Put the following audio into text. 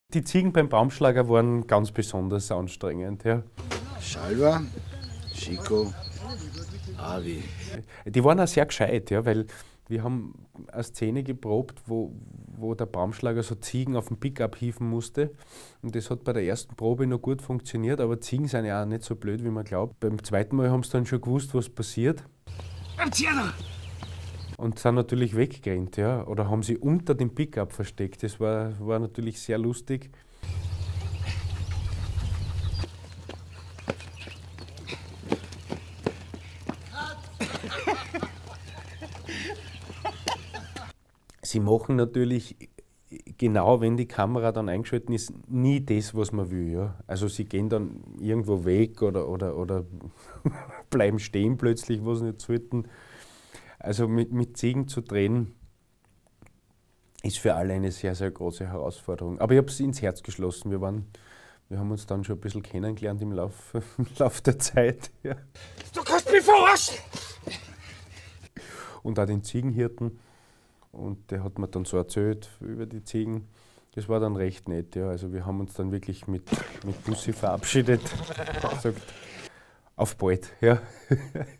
Die Ziegen beim Baumschlager waren ganz besonders anstrengend. Ja. Schalwa, Chico, Avi. Die waren auch sehr gescheit, ja, weil wir haben eine Szene geprobt, wo der Baumschlager so Ziegen auf den Pickup hieven musste. Und das hat bei der ersten Probe noch gut funktioniert, aber Ziegen sind ja auch nicht so blöd, wie man glaubt. Beim zweiten Mal haben sie dann schon gewusst, was passiert. Und sind natürlich weggerannt, ja, oder haben sie unter dem Pickup versteckt. Das war natürlich sehr lustig. Sie machen natürlich genau, wenn die Kamera dann eingeschaltet ist, nie das, was man will. Ja. Also sie gehen dann irgendwo weg oder bleiben stehen plötzlich, wo sie nicht sollten. Also mit Ziegen zu drehen, ist für alle eine sehr, sehr große Herausforderung. Aber ich habe es ins Herz geschlossen. Wir haben uns dann schon ein bisschen kennengelernt im Lauf der Zeit. Ja. Du kannst mich verarschen! Und auch den Ziegenhirten. Und der hat mir dann so erzählt über die Ziegen. Das war dann recht nett. Ja. Also wir haben uns dann wirklich mit Bussi verabschiedet. Gesagt, auf bald. Ja.